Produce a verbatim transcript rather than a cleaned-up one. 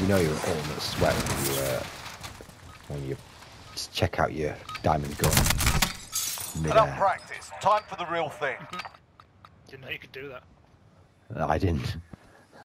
You know you're all in a sweat when you uh, when you just check out your diamond gun. Enough practice. Time for the real thing. Didn't know you could do that. I didn't.